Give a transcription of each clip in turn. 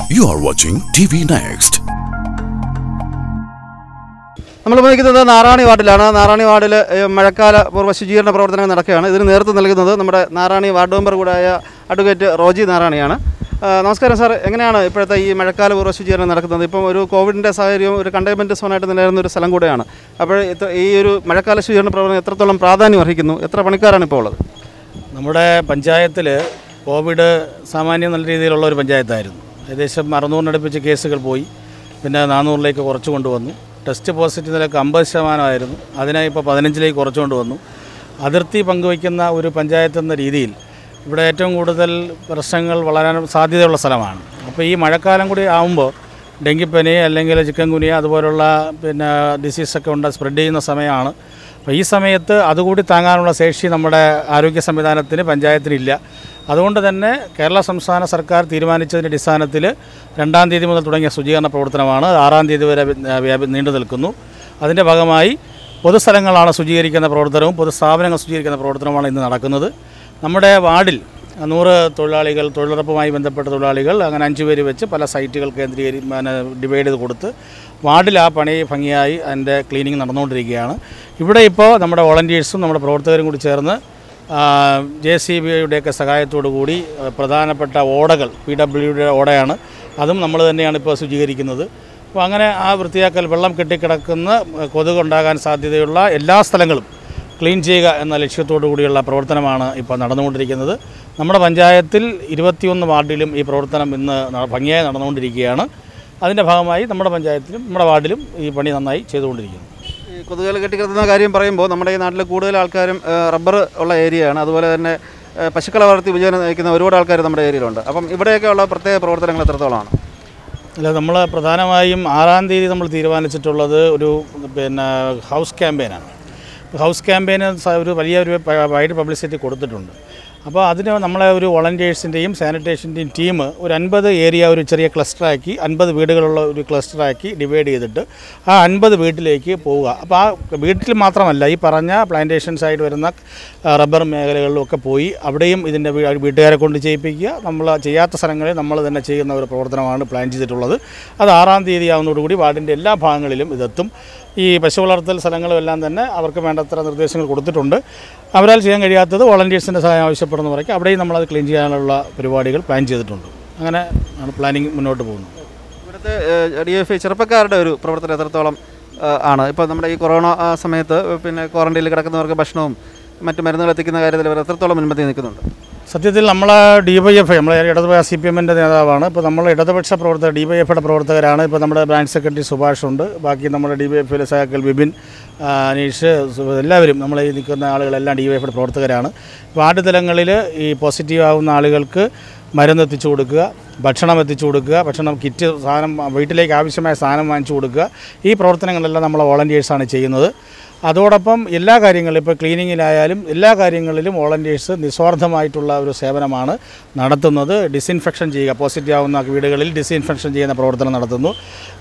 You are watching TV Next. നമ്മൾ ഉപയോഗിക്കുന്നത് നാറാണി വാർഡിലാണ്. നാറാണി വാർഡിൽ മഴക്കാല പൂർവ്വ ശുചീകരണ പ്രവർത്തനങ്ങൾ നടക്കുകയാണ്. ഇതിന് നേതൃത്വം നൽകുന്നത് നമ്മുടെ നാറാണി വാർഡ് മെമ്പർ കൂടായ അഡ്വക്കേറ്റ് റോജിനാറാണിയാണ്. നമസ്കാരം സാർ, എങ്ങനെയാണ് ഇപ്പോഴത്തെ ഈ മഴക്കാല പൂർവ്വ ശുചീകരണം നടക്കുന്നത്? ഇപ്പം ഒരു കോവിഡിൻ്റെ സാഹചര്യവും ഒരു കണ്ടെയ്ൻമെൻറ്റ് സോണായിട്ട് നിലനിൽക്കുന്ന ഒരു സ്ഥലം കൂടെയാണ്. അപ്പോൾ ഈ ഒരു മഴക്കാല ശുചീകരണ പ്രവർത്തനം എത്രത്തോളം പ്രാധാന്യം അർഹിക്കുന്നു? എത്ര പണിക്കാരാണ് ഇപ്പോൾ ഉള്ളത്? നമ്മുടെ പഞ്ചായത്തിൽ കോവിഡ് സാമാന്യം നല്ല രീതിയിലുള്ള ഒരു പഞ്ചായത്തായിരുന്നു. ഏകദേശം 600-അടുപ്പിച്ച് കേസുകൾ പോയി, പിന്നെ 400-ലേക്ക് കുറച്ച് കൊണ്ടുവന്നു. ടെസ്റ്റ് പോസിറ്റീവ് നിലക്ക് 50% അതിനെ ഇപ്പോൾ 15-ലേക്ക് കുറച്ച് കൊണ്ടുവന്നു. അതിർത്തി പങ്കുവയ്ക്കുന്ന ഒരു പഞ്ചായത്ത് എന്ന രീതിയിൽ ഇവിടെ ഏറ്റവും കൂടുതൽ പ്രശ്നങ്ങൾ വളരാൻ സാധ്യതയുള്ള സ്ഥലമാണ്. അപ്പോൾ ഈ മഴക്കാലം കൂടി ആകുമ്പോൾ ഡെങ്കിപ്പനി അല്ലെങ്കിൽ ചിക്കൻ ഗുനിയ അതുപോലുള്ള ഡിസീസൊക്കെ സ്പ്രെഡ് ചെയ്യുന്ന സമയമാണ്. അപ്പോൾ ഈ സമയത്ത് അതുകൂടി താങ്ങാനുള്ള ശേഷി നമ്മുടെ ആരോഗ്യ സംവിധാനത്തിന് പഞ്ചായത്തിനില്ല. അതുകൊണ്ട് തന്നെ കേരള സംസ്ഥാന സർക്കാർ തീരുമാനിച്ചതിൻ്റെ അടിസ്ഥാനത്തിൽ 2-ാം തീയതി മുതൽ തുടങ്ങിയ ശുചീകരണ പ്രവർത്തനമാണ് 6-ാം തീയതി വരെ നീണ്ടു നിൽക്കുന്നു. അതിൻ്റെ ഭാഗമായി പൊതുസ്ഥലങ്ങളാണ് ശുചീകരിക്കുന്ന പ്രവർത്തനവും പൊതുസ്ഥാപനങ്ങൾ ശുചീകരിക്കുന്ന പ്രവർത്തനവുമാണ് ഇന്ന് നടക്കുന്നത്. നമ്മുടെ വാർഡിൽ 100 തൊഴിലാളികൾ, തൊഴിലുറപ്പുമായി ബന്ധപ്പെട്ട തൊഴിലാളികൾ, അങ്ങനെ 5 പേര് വെച്ച് പല സൈറ്റുകൾ ഡിവൈഡ് ചെയ്ത് കൊടുത്ത് വാർഡിൽ ആ പണി ഭംഗിയായി അതിൻ്റെ ക്ലീനിങ് നടന്നുകൊണ്ടിരിക്കുകയാണ്. ഇവിടെ ഇപ്പോൾ നമ്മുടെ വോളണ്ടിയേഴ്സും നമ്മുടെ പ്രവർത്തകരും കൂടി ചേർന്ന് JCBയുടെയൊക്കെ സഹായത്തോടു കൂടി പ്രധാനപ്പെട്ട ഓടകൾ, PWയുടെ ഓടയാണ്, അതും നമ്മൾ തന്നെയാണ് ഇപ്പോൾ ശുചീകരിക്കുന്നത്. അപ്പോൾ അങ്ങനെ ആ വൃത്തിയാക്കൽ, വെള്ളം കെട്ടിക്കിടക്കുന്ന കൊതുകുണ്ടാകാൻ സാധ്യതയുള്ള എല്ലാ സ്ഥലങ്ങളും ക്ലീൻ ചെയ്യുക എന്ന ലക്ഷ്യത്തോടു കൂടിയുള്ള പ്രവർത്തനമാണ് ഇപ്പോൾ നടന്നുകൊണ്ടിരിക്കുന്നത്. നമ്മുടെ പഞ്ചായത്തിൽ 21 വാർഡിലും ഈ പ്രവർത്തനം ഇന്ന് ഭംഗിയായി നടന്നുകൊണ്ടിരിക്കുകയാണ്. അതിൻ്റെ ഭാഗമായി നമ്മുടെ പഞ്ചായത്തിലും നമ്മുടെ വാർഡിലും ഈ പണി നന്നായി ചെയ്തുകൊണ്ടിരിക്കുന്നു. ഈ കൊതുകുകൾ കെട്ടിക്കിടത്തുന്ന കാര്യം പറയുമ്പോൾ നമ്മുടെ ഈ നാട്ടിൽ കൂടുതൽ ആൾക്കാരും റബ്ബർ ഉള്ള ഏരിയയാണ്. അതുപോലെ തന്നെ പശുക്കളെ വളർത്തി ഉപജീവനം നയിക്കുന്ന ഒരുപാട് ആൾക്കാർ നമ്മുടെ ഏരിയയിലുണ്ട്. അപ്പം ഇവിടെയൊക്കെ ഉള്ള പ്രത്യേക പ്രവർത്തനങ്ങൾ എത്രത്തോളമാണ്? അല്ല, നമ്മൾ പ്രധാനമായും 6-ാം തീയതി നമ്മൾ തീരുമാനിച്ചിട്ടുള്ളത് ഒരു ഹൗസ് ക്യാമ്പയിനാണ്. ഹൗസ് ക്യാമ്പയിന് ഒരു വലിയൊരു വൈഡ് പബ്ലിസിറ്റി കൊടുത്തിട്ടുണ്ട്. അപ്പോൾ അതിന് നമ്മളെ ഒരു വോളണ്ടിയേഴ്സിൻ്റെയും സാനിറ്റേഷൻ്റെയും ടീം ഒരു 50 ഏരിയ ഒരു ചെറിയ ക്ലസ്റ്ററാക്കി, 50 വീടുകളുള്ള ഒരു ക്ലസ്റ്ററാക്കി ഡിവൈഡ് ചെയ്തിട്ട് ആ 50 വീട്ടിലേക്ക് പോവുക. അപ്പോൾ ആ വീട്ടിൽ മാത്രമല്ല, ഈ പറഞ്ഞ പ്ലാന്റേഷൻസ് ആയിട്ട് വരുന്ന റബ്ബർ മേഖലകളിലൊക്കെ പോയി അവിടെയും ഇതിൻ്റെ വീട്ടുകാരെ കൊണ്ട് ചെയ്യിപ്പിക്കുക. നമ്മൾ ചെയ്യാത്ത സ്ഥലങ്ങളിൽ നമ്മൾ തന്നെ ചെയ്യുന്ന ഒരു പ്രവർത്തനമാണ് പ്ലാൻ ചെയ്തിട്ടുള്ളത്. അത് 6-ാം തീയതി ആവുന്നതോടുകൂടി വാർഡിൻ്റെ എല്ലാ ഭാഗങ്ങളിലും ഇതെത്തും. ഈ പശു വളർത്തൽ സ്ഥലങ്ങളുമെല്ലാം തന്നെ അവർക്ക് വേണ്ടത്ര നിർദ്ദേശങ്ങൾ കൊടുത്തിട്ടുണ്ട്. അവരാൽ ചെയ്യാൻ കഴിയാത്തത് വോളണ്ടിയേഴ്സിൻ്റെ സഹായം ആവശ്യപ്പെടുന്നവരൊക്കെ അവിടെയും നമ്മളത് ക്ലീൻ ചെയ്യാനുള്ള പരിപാടികൾ പ്ലാൻ ചെയ്തിട്ടുണ്ട്. അങ്ങനെ ആണ് പ്ലാനിങ് മുന്നോട്ട് പോകുന്നത്. ഇവിടുത്തെ DFI ചെറുപ്പക്കാരുടെ ഒരു പ്രവർത്തനം എത്രത്തോളം ആണ്? ഇപ്പോൾ നമ്മുടെ ഈ കൊറോണ സമയത്ത് ക്വാറന്റൈനിൽ കിടക്കുന്നവർക്ക് ഭക്ഷണവും മറ്റു മരുന്നുകൾ എത്തിക്കുന്ന കാര്യത്തിൽ അവർ എത്രത്തോളം മുൻപന്തി നിൽക്കുന്നുണ്ട്? സത്യത്തിൽ നമ്മൾ DYFI, നമ്മൾ ഇടതുപക്ഷ CPMൻ്റെ നേതാവാണ്. ഇപ്പോൾ നമ്മൾ ഇടതുപക്ഷ പ്രവർത്തകർ, DYFIയുടെ പ്രവർത്തകരാണ്. ഇപ്പോൾ നമ്മുടെ ബ്രാഞ്ച് സെക്രട്ടറി സുഭാഷ് ഉണ്ട്, ബാക്കി നമ്മുടെ DYFIയിലെ സഹാക്കൾ ബിബിൻ, അനീഷ്, എല്ലാവരും നമ്മൾ ഈ നിൽക്കുന്ന ആളുകളെല്ലാം DYFIയുടെ പ്രവർത്തകരാണ്. വാർഡ് തലങ്ങളിൽ ഈ പോസിറ്റീവ് ആവുന്ന ആളുകൾക്ക് മരുന്ന് എത്തിച്ചു കൊടുക്കുക, ഭക്ഷണം എത്തിച്ചു കൊടുക്കുക, ഭക്ഷണം കിറ്റ് സാധനം വീട്ടിലേക്ക് ആവശ്യമായ സാധനം വാങ്ങിച്ചു കൊടുക്കുക. ഈ പ്രവർത്തനങ്ങളെല്ലാം നമ്മളെ വോളണ്ടിയേഴ്സാണ് ചെയ്യുന്നത്. അതോടൊപ്പം എല്ലാ കാര്യങ്ങളിലും, ഇപ്പോൾ ക്ലീനിങ്ങിലായാലും എല്ലാ കാര്യങ്ങളിലും വോളണ്ടിയേഴ്സ് നിസ്വാർത്ഥമായിട്ടുള്ള ഒരു സേവനമാണ് നടത്തുന്നത്. ഡിസിൻഫെക്ഷൻ ചെയ്യുക, പോസിറ്റീവ് ആവുന്ന വീടുകളിൽ ഡിസിൻഫെക്ഷൻ ചെയ്യുന്ന പ്രവർത്തനം നടത്തുന്നു.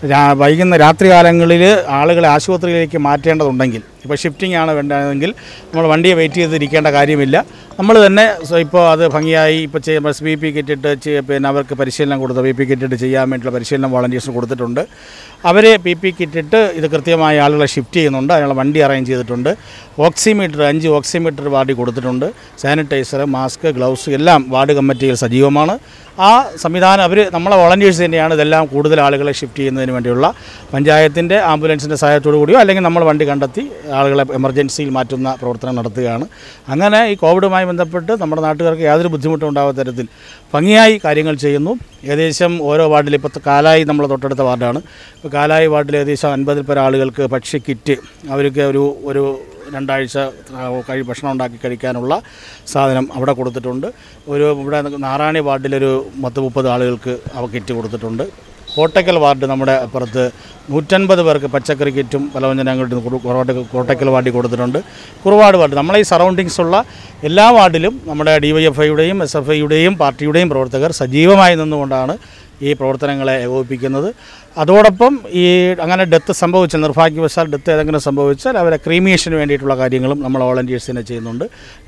രാത്രികാലങ്ങളിൽ ആളുകളെ ആശുപത്രിയിലേക്ക് മാറ്റേണ്ടതുണ്ടെങ്കിൽ, ഇപ്പോൾ ഷിഫ്റ്റിംഗ് ആണ് വേണ്ടതെങ്കിൽ നമ്മൾ വണ്ടിയെ വെയിറ്റ് ചെയ്തിരിക്കേണ്ട കാര്യമില്ല. നമ്മൾ തന്നെ ഇപ്പോൾ അത് ഭംഗിയായി ഇപ്പോൾ BP കിറ്റ് ഇട്ട് അവർക്ക് പരിശീലനം കൊടുത്ത് BP കിറ്റ് ഇട്ട് ചെയ്യാൻ വേണ്ടിയിട്ടുള്ള പരിശീലനം വോളണ്ടിയേഴ്സിന് കൊടുത്തിട്ടുണ്ട്. അവർ PP കിറ്റ് ഇട്ട് ഇത് കൃത്യമായി ആളുകളെ ഷിഫ്റ്റ് ചെയ്യുന്നുണ്ട്. അതിനുള്ള വണ്ടി അറേഞ്ച് ചെയ്തിട്ടുണ്ട്. ഓക്സിമീറ്റർ 5 ഓക്സിമീറ്റർ വാർഡിൽ കൊടുത്തിട്ടുണ്ട്. സാനിറ്റൈസർ, മാസ്ക്, ഗ്ലൗസ് എല്ലാം വാർഡ് കമ്മിറ്റിയിൽ സജീവമാണ്. ആ സംവിധാനം നമ്മളെ വോളണ്ടിയേഴ്സ് തന്നെയാണ് ഇതെല്ലാം കൂടുതൽ ആളുകളെ ഷിഫ്റ്റ് ചെയ്യുന്നതിന് വേണ്ടിയുള്ള പഞ്ചായത്തിൻ്റെ ആംബുലൻസിൻ്റെ സഹായത്തോടു കൂടിയോ അല്ലെങ്കിൽ നമ്മൾ വണ്ടി കണ്ടെത്തി ആളുകളെ എമർജൻസിയിൽ മാറ്റുന്ന പ്രവർത്തനം നടത്തുകയാണ്. അങ്ങനെ ഈ കോവിഡുമായി ബന്ധപ്പെട്ട് നമ്മുടെ നാട്ടുകാർക്ക് യാതൊരു ബുദ്ധിമുട്ടും ഉണ്ടാകാത്ത തരത്തിൽ ഭംഗിയായി കാര്യങ്ങൾ ചെയ്യുന്നു. ഏകദേശം ഓരോ വാർഡിൽ, ഇപ്പോൾ കാലായി നമ്മൾ തൊട്ടടുത്ത വാർഡാണ്, ഇപ്പോൾ കാലായി വാർഡിൽ ഏകദേശം 50 പേർ ആളുകൾക്ക് ഭക്ഷ്യ കിറ്റ്, അവർക്ക് ഒരു 2 ആഴ്ച ഭക്ഷണം ഉണ്ടാക്കി കഴിക്കാനുള്ള സാധനം അവിടെ കൊടുത്തിട്ടുണ്ട്. ഇവിടെ നാറാണി വാർഡിലൊരു 30 ആളുകൾക്ക് കിറ്റ് കൊടുത്തിട്ടുണ്ട്. കോട്ടയ്ക്കൽ വാർഡ് നമ്മുടെ അപ്പുറത്ത് 150 പേർക്ക് പച്ചക്കറി കിറ്റും പലവ്യഞ്ജനങ്ങളും കോട്ടയ്ക്കൽ വാർഡിൽ കൊടുത്തിട്ടുണ്ട്. കുറുവാട് വാർഡ്, നമ്മളെ ഈ സറൗണ്ടിങ്സുള്ള എല്ലാ വാർഡിലും നമ്മുടെ DYFIയുടെയും SFIയുടെയും പാർട്ടിയുടെയും പ്രവർത്തകർ സജീവമായി നിന്നുകൊണ്ടാണ് ഈ പ്രവർത്തനങ്ങളെ ഏകോപിപ്പിക്കുന്നത്. അതോടൊപ്പം ഈ അങ്ങനെ ഡെത്ത് സംഭവിച്ചാൽ, നിർഭാഗ്യവശാൽ ഡെത്ത് ഏതെങ്കിലും സംഭവിച്ചാൽ അവരെ ക്രീമിയേഷന് വേണ്ടിയിട്ടുള്ള കാര്യങ്ങളും നമ്മൾ വോളണ്ടിയേഴ്സ് തന്നെ ചെയ്യുന്നുണ്ട്.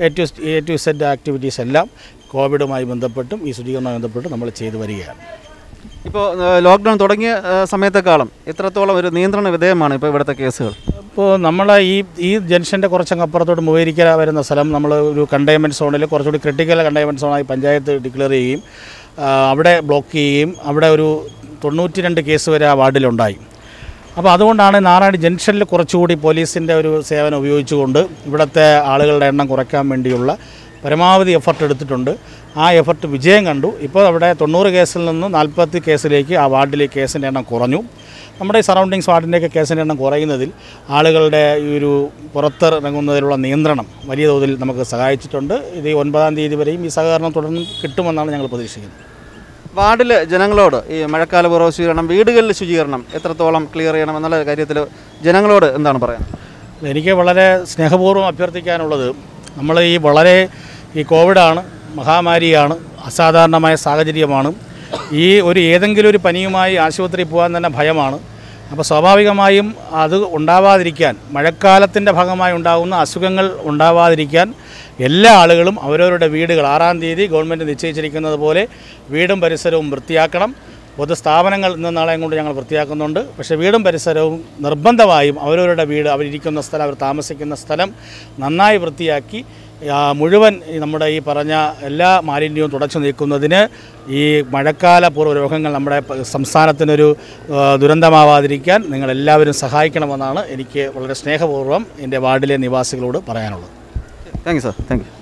A to Z ആക്ടിവിറ്റീസ് എല്ലാം കോവിഡുമായി ബന്ധപ്പെട്ടും ഈ ശുചീകരണവുമായി ബന്ധപ്പെട്ടും നമ്മൾ ചെയ്തു വരികയാണ്. ഇപ്പോൾ ലോക്ക്ഡൗൺ തുടങ്ങിയ സമയത്തെക്കാളും എത്രത്തോളം ഒരു നിയന്ത്രണ വിധേയമാണ് ഇപ്പോൾ ഇവിടുത്തെ കേസുകൾ? ഇപ്പോൾ നമ്മളെ ഈ ജംഗ്ഷൻ്റെ കുറച്ചങ്ങ് അപ്പുറത്തോട്ട് മൂവേരിക്കര വരുന്ന സ്ഥലം നമ്മൾ ഒരു കണ്ടെയ്ൻമെൻറ്റ് സോണിൽ കുറച്ചുകൂടി ക്രിട്ടിക്കൽ കണ്ടെയ്ൻമെൻറ്റ് സോണായി പഞ്ചായത്ത് ഡിക്ലെയർ ചെയ്യുകയും അവിടെ ബ്ലോക്ക് ചെയ്യുകയും അവിടെ ഒരു 92 കേസ് വരെ ആ വാർഡിലുണ്ടായി. അപ്പോൾ അതുകൊണ്ടാണ് നാരായണി ജംഗ്ഷനിൽ കുറച്ചുകൂടി പോലീസിൻ്റെ ഒരു സേവനം ഉപയോഗിച്ചുകൊണ്ട് ഇവിടുത്തെ ആളുകളുടെ എണ്ണം കുറയ്ക്കാൻ വേണ്ടിയുള്ള പരമാവധി എഫർട്ട് എടുത്തിട്ടുണ്ട്. ആ എഫർട്ട് വിജയം കണ്ടു. ഇപ്പോൾ അവിടെ 90 കേസിൽ നിന്ന് 40 കേസിലേക്ക് ആ വാർഡിലെ കേസിൻ്റെ എണ്ണം കുറഞ്ഞു. നമ്മുടെ ഈ സറൗണ്ടിങ്സ് വാർഡിൻ്റെയൊക്കെ കേസിൻ്റെ എണ്ണം കുറയുന്നതിൽ ആളുകളുടെ ഈ ഒരു പുറത്തിറങ്ങുന്നതിലുള്ള നിയന്ത്രണം വലിയ തോതിൽ നമുക്ക് സഹായിച്ചിട്ടുണ്ട്. ഇത് 9-ാം തീയതി വരെയും ഈ സഹകരണം തുടർന്നും കിട്ടുമെന്നാണ് ഞങ്ങൾ പ്രതീക്ഷിക്കുന്നത്. വാർഡിലെ ജനങ്ങളോട് ഈ മഴക്കാല പൂർവ്വ ശുചീകരണം, വീടുകളിൽ ശുചീകരണം എത്രത്തോളം ക്ലിയർ ചെയ്യണം എന്നുള്ള കാര്യത്തിൽ ജനങ്ങളോട് എന്താണ് പറയുന്നത്? എനിക്ക് വളരെ സ്നേഹപൂർവ്വം അഭ്യർത്ഥിക്കാനുള്ളത്, നമ്മൾ ഈ കോവിഡാണ്, മഹാമാരിയാണ്, അസാധാരണമായ സാഹചര്യമാണ്. ഏതെങ്കിലും ഒരു പനിയുമായി ആശുപത്രിയിൽ പോകാൻ തന്നെ ഭയമാണ്. അപ്പോൾ സ്വാഭാവികമായും അത് ഉണ്ടാവാതിരിക്കാൻ, മഴക്കാലത്തിൻ്റെ ഭാഗമായി ഉണ്ടാകുന്ന അസുഖങ്ങൾ ഉണ്ടാവാതിരിക്കാൻ എല്ലാ ആളുകളും അവരവരുടെ വീടുകൾ 6-ാം തീയതി ഗവൺമെൻറ് നിശ്ചയിച്ചിരിക്കുന്നത് പോലെ വീടും പരിസരവും വൃത്തിയാക്കണം. പൊതുസ്ഥാപനങ്ങൾ ഇന്ന് നാളെയും കൊണ്ട് ഞങ്ങൾ വൃത്തിയാക്കുന്നുണ്ട്. പക്ഷേ വീടും പരിസരവും നിർബന്ധമായും അവരവരുടെ വീട്, അവരിയ്ക്കുന്ന സ്ഥലം, അവർ താമസിക്കുന്ന സ്ഥലം നന്നായി വൃത്തിയാക്കി മുഴുവൻ നമ്മുടെ ഈ പറഞ്ഞ എല്ലാ മാലിന്യവും തുടച്ചു നീക്കുന്നതിന് ഈ മഴക്കാല പൂർവ്വ രോഗങ്ങൾ നമ്മുടെ സംസ്ഥാനത്തിനൊരു ദുരന്തമാവാതിരിക്കാൻ നിങ്ങളെല്ലാവരും സഹായിക്കണമെന്നാണ് എനിക്ക് വളരെ സ്നേഹപൂർവ്വം എൻ്റെ വാർഡിലെ നിവാസികളോട് പറയാനുള്ളത്. Thank you sir. Thank you.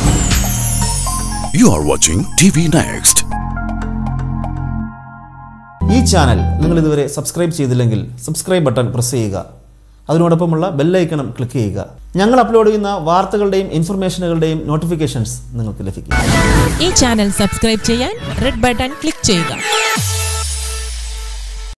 You are watching TV Next. ഈ ചാനൽ നിങ്ങൾ ഇതുവരെ സബ്സ്ക്രൈബ് ചെയ്തില്ലെങ്കിൽ സബ്സ്ക്രൈബ് ബട്ടൺ പ്രസ് ചെയ്യുക. അതിനോടൊപ്പമുള്ള ബെല്ലൈക്കണും ക്ലിക്ക് ചെയ്യുക. ഞങ്ങൾ അപ്ലോഡ് ചെയ്യുന്ന വാർത്തകളുടെയും ഇൻഫർമേഷനുകളുടെയും നോട്ടിഫിക്കേഷൻസ് നിങ്ങൾക്ക് ലഭിക്കും. ഈ ചാനൽ സബ്സ്ക്രൈബ് ചെയ്യാൻ റെഡ് ബട്ടൺ ക്ലിക്ക് ചെയ്യുക.